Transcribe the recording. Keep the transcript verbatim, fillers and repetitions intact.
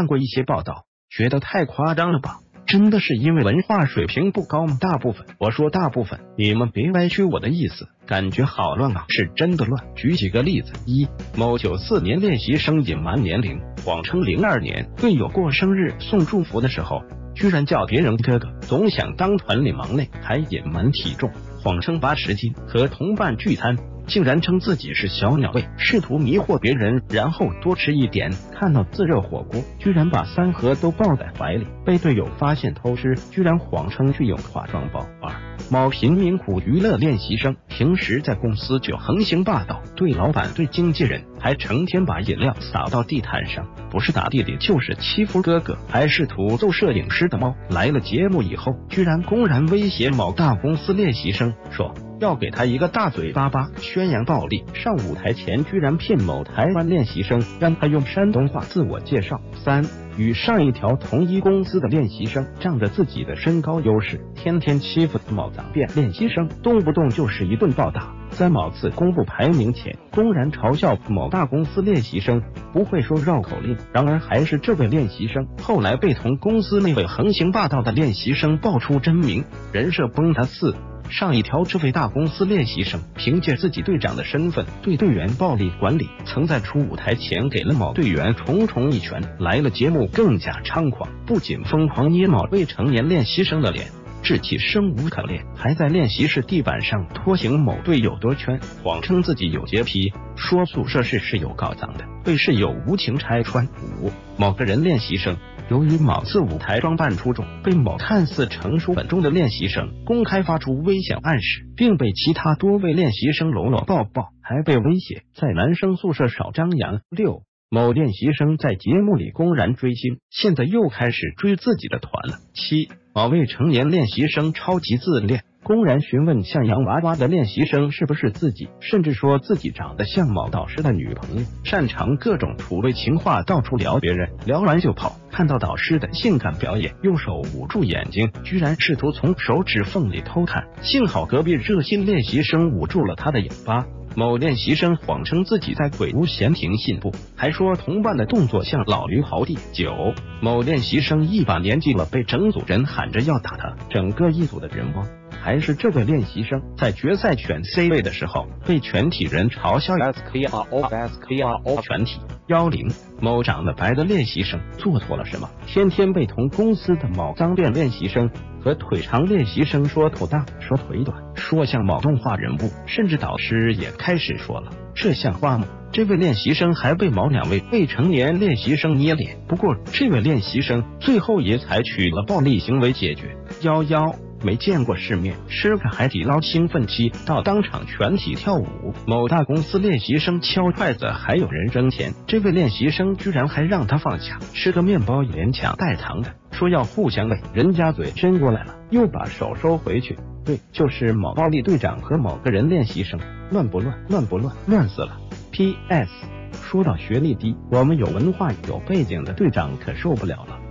看过一些报道，觉得太夸张了吧？真的是因为文化水平不高吗？大部分，我说大部分，你们别歪曲我的意思，感觉好乱啊，是真的乱。举几个例子：一，某九四年练习生隐瞒年龄，谎称零二年队友过生日送祝福的时候，居然叫别人哥哥，总想当团里忙内，还隐瞒体重，谎称八十斤，和同伴聚餐，竟然称自己是小鸟胃，试图迷惑别人，然后多吃一点。看到自热火锅，居然把三盒都抱在怀里，被队友发现偷吃，居然谎称去用化妆包。二，某贫民窟娱乐练习生，平时在公司就横行霸道，对老板对经纪人还成天把饮料洒到地毯上，不是打弟弟就是欺负哥哥，还试图揍摄影师的猫。来了节目以后，居然公然威胁某大公司练习生，说要给他一个大嘴巴巴，宣扬暴力。上舞台前居然骗某台湾练习生，让他用山东话自我介绍。三，与上一条同一公司的练习生，仗着自己的身高优势，天天欺负某杂便练习生，动不动就是一顿暴打。在某次公布排名前，公然嘲笑某大公司练习生不会说绕口令，然而还是这位练习生后来被同公司那位横行霸道的练习生爆出真名，人设崩塌。四，上一条这位大公司练习生凭借自己队长的身份对队员暴力管理，曾在出舞台前给了某队员重重一拳，来了节目更加猖狂，不仅疯狂捏某未成年练习生的脸，致其生无可恋，还在练习室地板上拖行某队友多圈，谎称自己有洁癖，说宿舍室是有搞脏的，被室友无情拆穿。五，某个人练习生由于某次舞台装扮出众，被某看似成熟稳重的练习生公开发出危险暗示，并被其他多位练习生搂搂抱抱，还被威胁在男生宿舍少张扬。六，某练习生在节目里公然追星，现在又开始追自己的团了。七，某未成年练习生超级自恋，公然询问像洋娃娃的练习生是不是自己，甚至说自己长得像某导师的女朋友，擅长各种土味情话，到处聊别人，聊完就跑。看到导师的性感表演，用手捂住眼睛，居然试图从手指缝里偷看，幸好隔壁热心练习生捂住了他的眼巴。某练习生谎称自己在鬼屋闲庭信步，还说同伴的动作像老驴刨地。九，某练习生一把年纪了，被整组人喊着要打他，整个一组的人汪。还是这位练习生在决赛选 C 位的时候，被全体人嘲笑 S K R O S K R O 全体。幺零，某长得白的练习生做错了什么？天天被同公司的某脏辫练习生和腿长练习生说头大，说腿短，说像某动画人物，甚至导师也开始说了，这像话吗？这位练习生还被某两位未成年练习生捏脸，不过这位练习生最后也采取了暴力行为解决。幺幺，没见过世面，吃个海底捞兴奋期到当场全体跳舞。某大公司练习生敲筷子还有人扔钱，这位练习生居然还让他放下，吃个面包连抢带糖的，说要互相喂，人家嘴伸过来了，又把手收回去。对，就是某暴力队长和某个人练习生，乱不乱？乱不乱？乱死了。P S 说到学历低，我们有文化有背景的队长可受不了了。